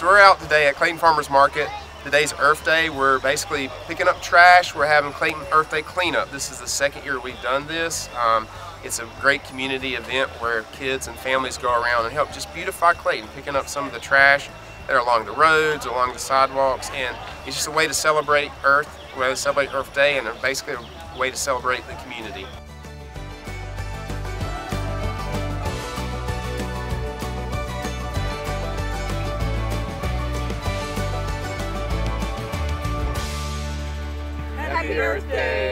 So we're out today at Clayton Farmers Market. Today's Earth Day. We're basically picking up trash. We're having Clayton Earth Day cleanup. This is the second year we've done this. It's a great community event where kids and families go around and help just beautify Clayton, picking up some of the trash that are along the roads, along the sidewalks, and it's just a way to celebrate Earth, a way to celebrate Earth Day, and basically a way to celebrate the community. Happy Earth Day!